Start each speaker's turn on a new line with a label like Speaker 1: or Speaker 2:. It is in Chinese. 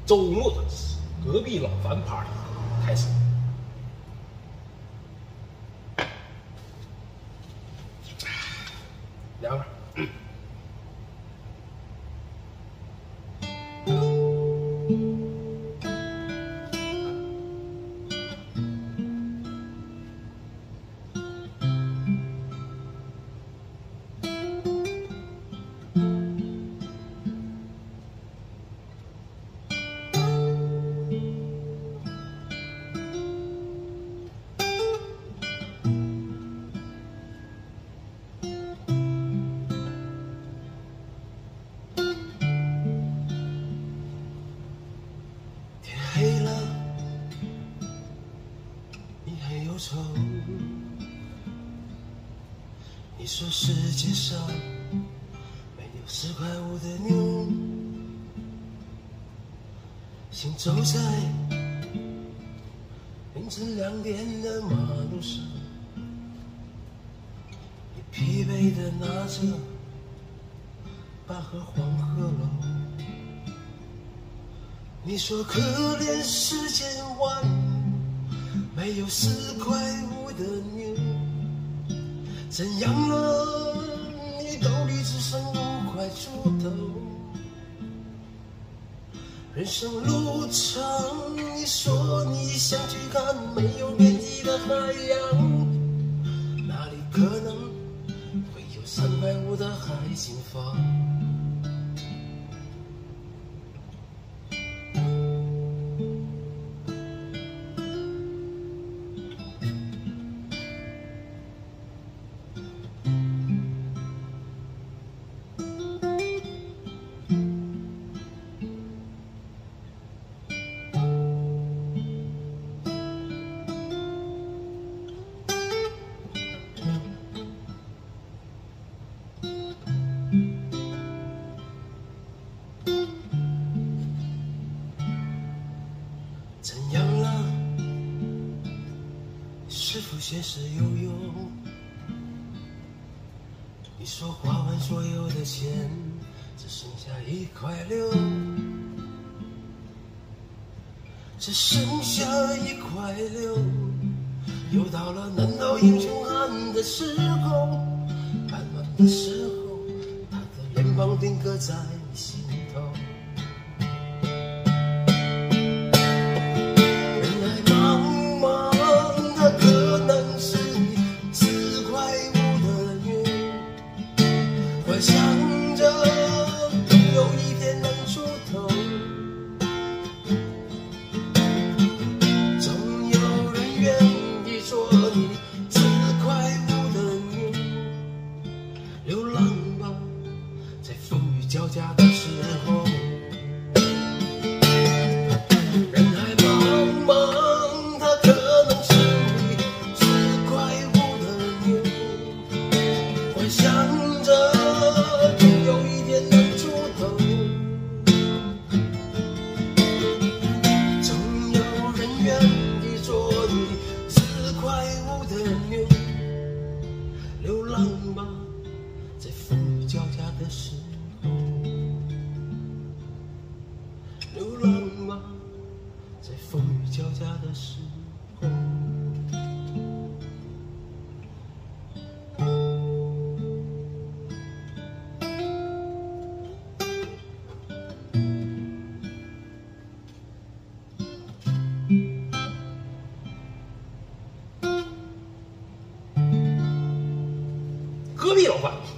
Speaker 1: 周末的隔壁老樊 party 开始。凉快。
Speaker 2: 黑了，你还忧愁。你说世界上没有10块5的妞，行走在凌晨2点的马路上，你疲惫地拿着8盒黄鹤楼。你说可怜世间万没有10块5的妞，怎样了？你兜里只剩5块出头。人生路长，你说你想去看没有边际的海洋，哪里可能会有3块5的海景房？怎样了？是否现实悠悠？你说花完所有的钱，只剩下1块6，只剩下1块6，又到了难倒英雄汉的时候。傍晚的时候，他的脸庞定格在你心头。幻想着总有一天能出头，总有人愿意做你4块5的妞。流浪吧，在风雨交加的时候，人海茫茫，它可能是你4块5的妞。幻想着流浪吧，在风雨交加的时候。流浪吧，在风雨交加的时候。
Speaker 1: 隔壁老樊。